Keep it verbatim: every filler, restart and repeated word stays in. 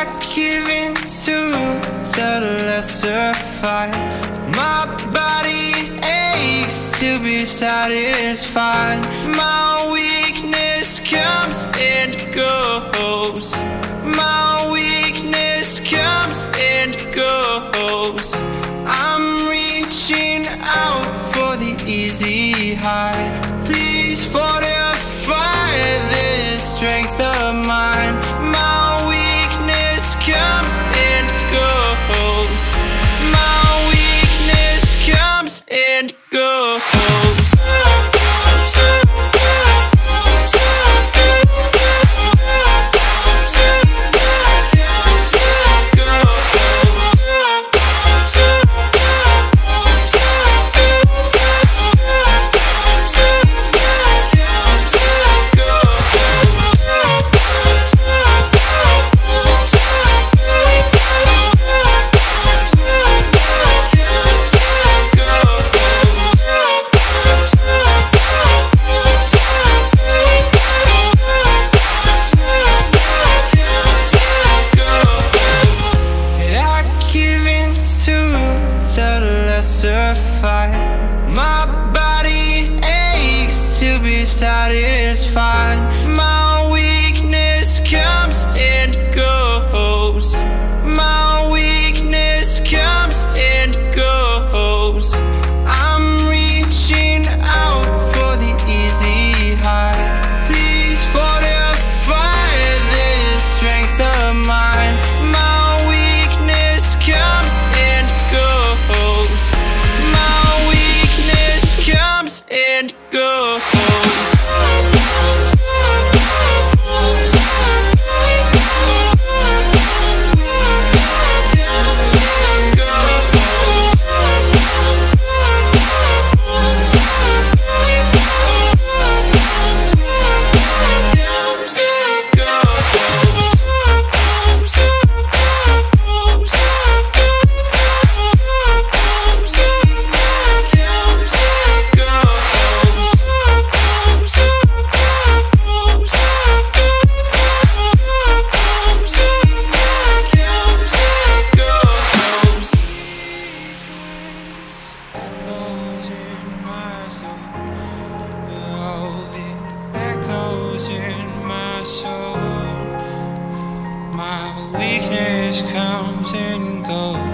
I give in to the lesser fight. My body aches to be satisfied. My weakness comes and goes. My weakness comes and goes. I'm reaching out for the easy high. Please fortify this strength of mine. My weakness comes and goes. My weakness comes and goes. My body aches to be satisfied. My weakness comes and goes. My weakness comes and goes. I'm reaching out for the easy high. Please fortify this strength of mine. My weakness comes and goes. My weakness comes and goes. My weakness comes and goes.